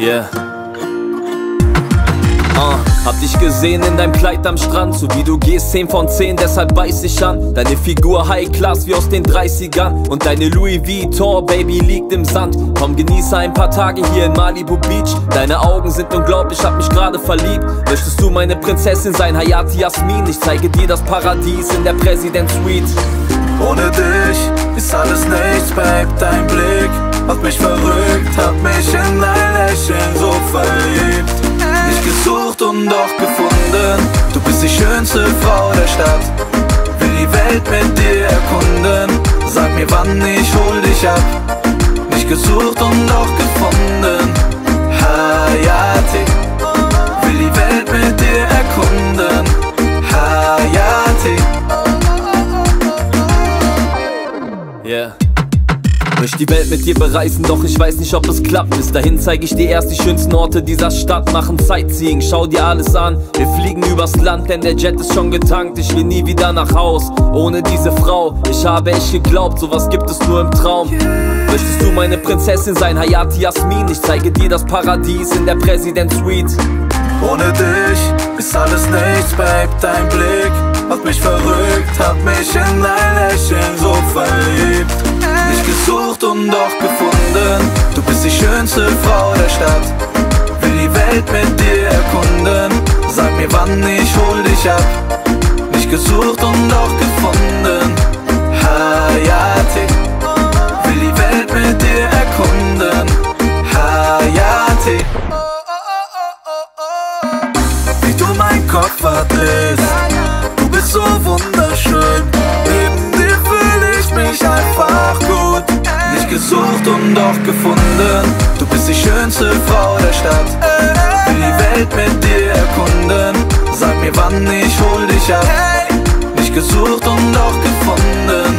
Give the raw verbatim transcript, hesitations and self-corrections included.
Yeah. Uh, hab dich gesehen in deinem Kleid am Strand, so wie du gehst, zehn von zehn, deshalb beiß ich an. Deine Figur High Class wie aus den dreißigern und deine Louis Vuitton, Baby, liegt im Sand. Komm, genieße ein paar Tage hier in Malibu Beach. Deine Augen sind unglaublich, hab mich gerade verliebt. Möchtest du meine Prinzessin sein, Hayati Yasmin? Ich zeige dir das Paradies in der President Suite. Ohne dich ist alles nichts, Babe, dein Blick macht mich verrückt, hab mich in dein Lächeln so verliebt. Nicht gesucht und doch gefunden, du bist die schönste Frau der Stadt. Will die Welt mit dir erkunden, sag mir wann, ich hol dich ab. Nicht gesucht und doch gefunden, Hayati. Will die Welt mit dir erkunden, Hayati. Yeah. Möchte die Welt mit dir bereisen, doch ich weiß nicht, ob es klappt. Bis dahin zeige ich dir erst die schönsten Orte dieser Stadt. Machen Sightseeing, schau dir alles an. Wir fliegen übers Land, denn der Jet ist schon getankt. Ich will nie wieder nach Haus, ohne diese Frau. Ich habe echt geglaubt, sowas gibt es nur im Traum. Möchtest du meine Prinzessin sein, Hayati Yasmin? Ich zeige dir das Paradies in der President Suite. Ohne dich ist alles nichts, Babe, dein Blick macht mich verrückt, hab mich in dein Lächeln so verliebt. Nicht gesucht und doch gefunden, du bist die schönste Frau der Stadt. Will die Welt mit dir erkunden, sag mir wann, ich hol dich ab. Nicht gesucht und doch gefunden, Hayati. Will die Welt mit dir erkunden, Hayati. Wie du mein Kopf verdrehst, du bist so wunderschön. Neben dir fühl ich mich einfach gut. Nicht gesucht und doch gefunden, du bist die schönste Frau der Stadt. Will die Welt mit dir erkunden, sag mir wann, ich hol dich ab. Nicht gesucht und doch gefunden,